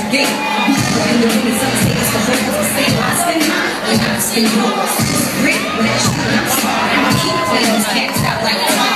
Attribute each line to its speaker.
Speaker 1: gate. And the women's upstairs for her to say, I spend mine when I spend yours. Grip with that shit, I'm sorry. I'ma keep playing these cats out like